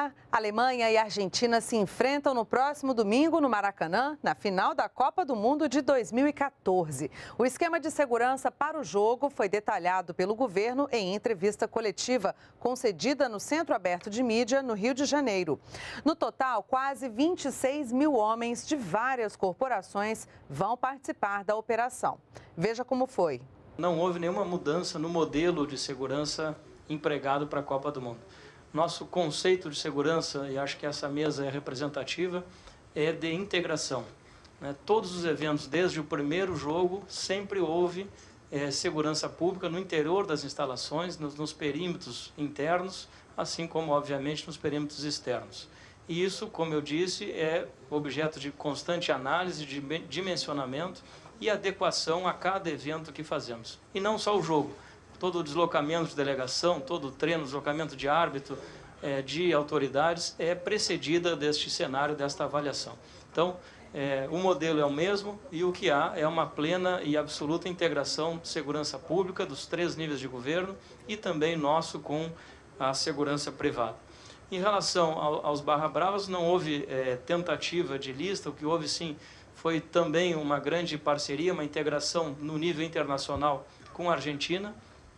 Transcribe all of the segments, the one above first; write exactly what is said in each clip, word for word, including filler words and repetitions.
Olá! Alemanha e Argentina se enfrentam no próximo domingo no Maracanã, na final da Copa do Mundo de dois mil e quatorze. O esquema de segurança para o jogo foi detalhado pelo governo em entrevista coletiva concedida no Centro Aberto de Mídia, no Rio de Janeiro. No total, quase vinte e seis mil homens de várias corporações vão participar da operação. Veja como foi. Não houve nenhuma mudança no modelo de segurança empregado para a Copa do Mundo. Nosso conceito de segurança, e acho que essa mesa é representativa, é de integração. Né? Todos os eventos, desde o primeiro jogo, sempre houve é, segurança pública no interior das instalações, nos, nos perímetros internos, assim como, obviamente, nos perímetros externos. E isso, como eu disse, é objeto de constante análise, de dimensionamento e adequação a cada evento que fazemos. E não só o jogo. Todo o deslocamento de delegação, todo o treino, deslocamento de árbitro, é, de autoridades, é precedida deste cenário, desta avaliação. Então, é, o modelo é o mesmo e o que há é uma plena e absoluta integração de segurança pública dos três níveis de governo e também nosso com a segurança privada. Em relação ao, aos Barra Bravas, não houve é, tentativa de lista, o que houve sim foi também uma grande parceria, uma integração no nível internacional com a Argentina,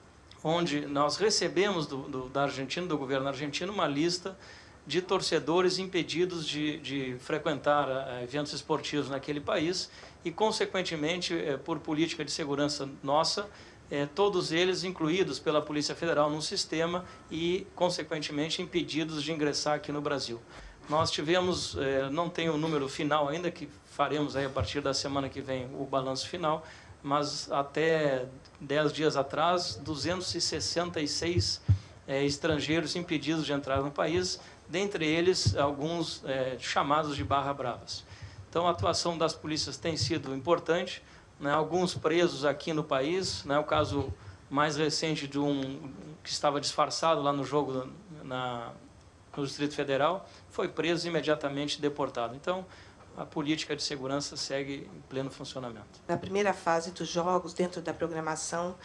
onde nós recebemos do, do, da Argentina, do governo argentino, uma lista de torcedores impedidos de, de frequentar uh, eventos esportivos naquele país e, consequentemente, uh, por política de segurança nossa, uh, todos eles incluídos pela Polícia Federal no sistema e, consequentemente, impedidos de ingressar aqui no Brasil. Nós tivemos, uh, não tem o número final ainda, que faremos aí a partir da semana que vem o balanço final, mas até dez dias atrás, duzentos e sessenta e seis é, estrangeiros impedidos de entrar no país, dentre eles alguns é, chamados de Barra Bravas. Então a atuação das polícias tem sido importante, né, alguns presos aqui no país, né, o caso mais recente de um que estava disfarçado lá no jogo na, no Distrito Federal, foi preso e imediatamente deportado. Então, a política de segurança segue em pleno funcionamento. Na primeira fase dos jogos, dentro da programação,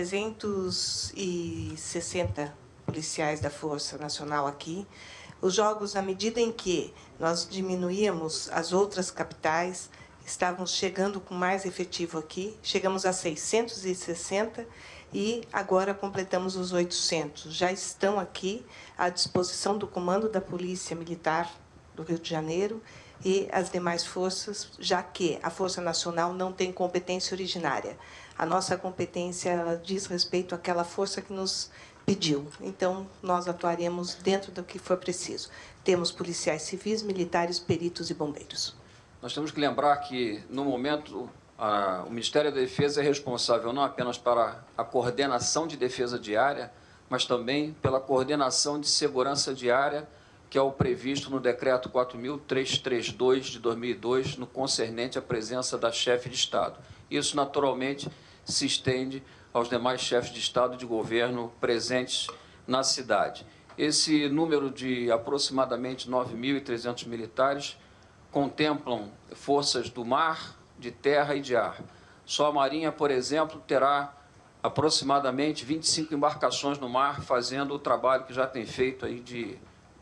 trezentos e sessenta policiais da Força Nacional aqui. Os jogos, à medida em que nós diminuíamos as outras capitais, estavam chegando com mais efetivo aqui. Chegamos a seiscentos e sessenta e agora completamos os oitocentos. Já estão aqui à disposição do Comando da Polícia Militar do Rio de Janeiro e as demais forças, já que a Força Nacional não tem competência originária. A nossa competência ela diz respeito àquela força que nos pediu. Então, nós atuaremos dentro do que for preciso. Temos policiais civis, militares, peritos e bombeiros. Nós temos que lembrar que, no momento, a, o Ministério da Defesa é responsável não apenas para a coordenação de defesa diária, mas também pela coordenação de segurança diária, que é o previsto no Decreto quatro mil trezentos e trinta e dois de dois mil e dois, no concernente à presença da chefe de Estado. Isso, naturalmente, se estende aos demais chefes de Estado e de governo presentes na cidade. Esse número de aproximadamente nove mil e trezentos militares contemplam forças do mar, de terra e de ar. Só a Marinha, por exemplo, terá aproximadamente vinte e cinco embarcações no mar, fazendo o trabalho que já tem feito aí de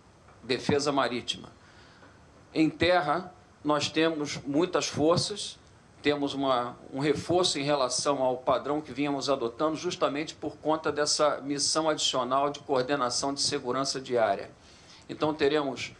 defesa marítima. Em terra, nós temos muitas forças, temos uma, um reforço em relação ao padrão que vínhamos adotando, justamente por conta dessa missão adicional de coordenação de segurança diária. Então, teremos,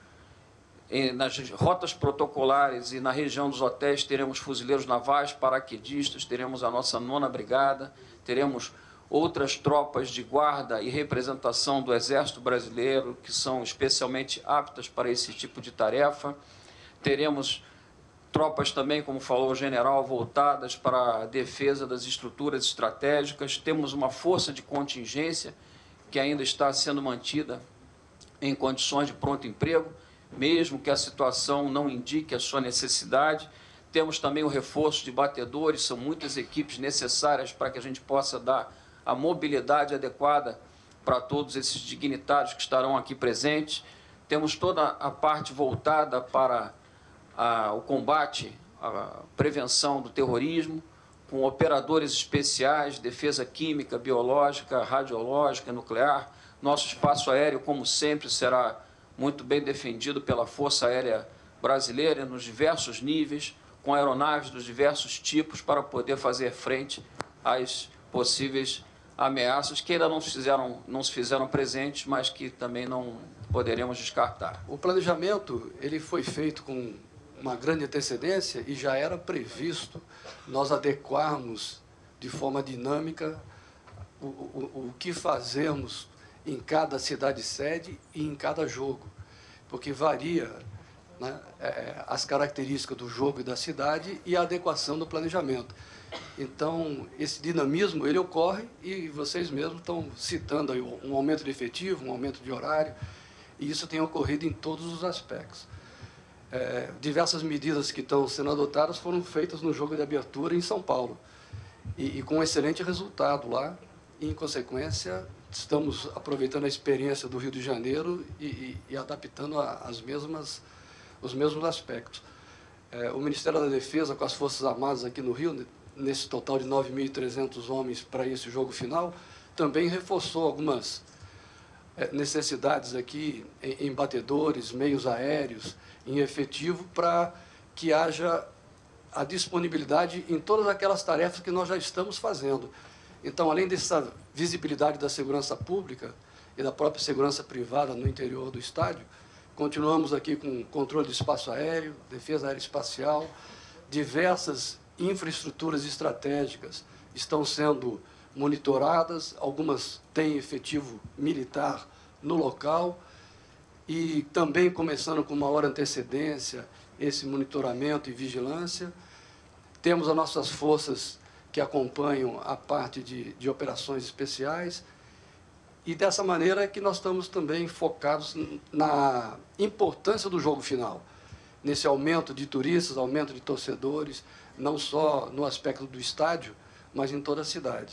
nas rotas protocolares e na região dos hotéis, teremos fuzileiros navais, paraquedistas, teremos a nossa nona brigada, teremos outras tropas de guarda e representação do Exército Brasileiro, que são especialmente aptas para esse tipo de tarefa. Teremos tropas também, como falou o general, voltadas para a defesa das estruturas estratégicas. Temos uma força de contingência que ainda está sendo mantida em condições de pronto emprego, mesmo que a situação não indique a sua necessidade. Temos também o reforço de batedores, são muitas equipes necessárias para que a gente possa dar a mobilidade adequada para todos esses dignitários que estarão aqui presentes. Temos toda a parte voltada para a, o combate, a prevenção do terrorismo, com operadores especiais, defesa química, biológica, radiológica, nuclear. Nosso espaço aéreo, como sempre, será muito bem defendido pela Força Aérea Brasileira nos diversos níveis, com aeronaves dos diversos tipos para poder fazer frente às possíveis ameaças que ainda não se fizeram, não se fizeram presentes, mas que também não poderemos descartar. O planejamento ele foi feito com uma grande antecedência e já era previsto nós adequarmos de forma dinâmica o, o, o que fazemos em cada cidade-sede e em cada jogo, porque varia, né, é, as características do jogo e da cidade e a adequação do planejamento. Então, esse dinamismo ele ocorre e vocês mesmos estão citando aí um aumento de efetivo, um aumento de horário, e isso tem ocorrido em todos os aspectos. É, diversas medidas que estão sendo adotadas foram feitas no jogo de abertura em São Paulo, e, e com um excelente resultado lá, e, em consequência, estamos aproveitando a experiência do Rio de Janeiro e, e, e adaptando a, as mesmas, os mesmos aspectos. É, o Ministério da Defesa, com as Forças Armadas aqui no Rio, nesse total de nove mil e trezentos homens para esse jogo final, também reforçou algumas é, necessidades aqui em, em batedores, meios aéreos, em efetivo, para que haja a disponibilidade em todas aquelas tarefas que nós já estamos fazendo. Então, além dessa visibilidade da segurança pública e da própria segurança privada no interior do estádio, continuamos aqui com controle de espaço aéreo, defesa aeroespacial, diversas infraestruturas estratégicas estão sendo monitoradas, algumas têm efetivo militar no local, e também começando com maior antecedência esse monitoramento e vigilância. Temos as nossas forças que acompanham a parte de, de operações especiais, e dessa maneira é que nós estamos também focados na importância do jogo final, nesse aumento de turistas, aumento de torcedores, não só no aspecto do estádio, mas em toda a cidade.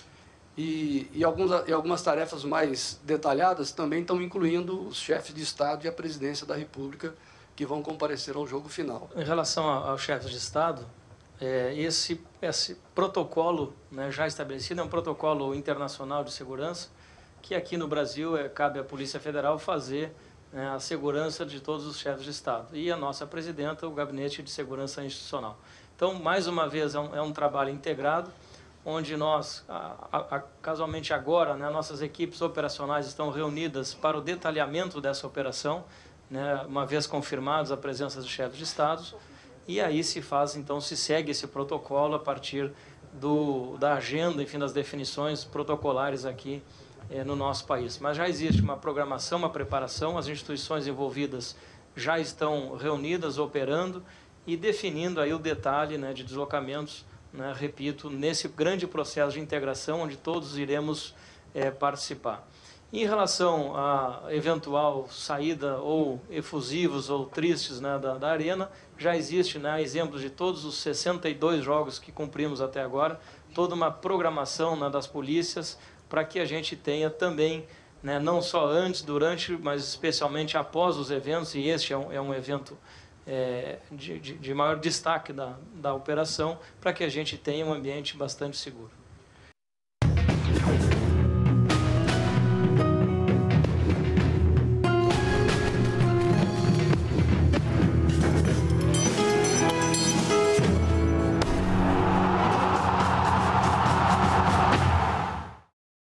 E, e, alguns, e algumas tarefas mais detalhadas também estão incluindo os chefes de Estado e a presidência da República, que vão comparecer ao jogo final. Em relação aos chefes de Estado, é, esse, esse protocolo, né, já estabelecido é um protocolo internacional de segurança, que aqui no Brasil é, cabe à Polícia Federal fazer, né, a segurança de todos os chefes de Estado. E a nossa presidenta, o Gabinete de Segurança Institucional. Então, mais uma vez, é um, é um trabalho integrado, onde nós, a, a, a, casualmente agora, né, nossas equipes operacionais estão reunidas para o detalhamento dessa operação, né, uma vez confirmados a presença dos chefes de Estado, e aí se faz, então, se segue esse protocolo a partir do, da agenda, enfim, das definições protocolares aqui eh, no nosso país. Mas já existe uma programação, uma preparação, as instituições envolvidas já estão reunidas, operando e definindo aí o detalhe, né, de deslocamentos, né, repito, nesse grande processo de integração onde todos iremos é, participar. Em relação à eventual saída ou efusivos ou tristes, né, da, da arena, já existe, né, exemplos de todos os sessenta e dois jogos que cumprimos até agora, toda uma programação, né, das polícias para que a gente tenha também, né, não só antes, durante, mas especialmente após os eventos, e este é um, é um evento É, de, de, de maior destaque da, da operação, para que a gente tenha um ambiente bastante seguro.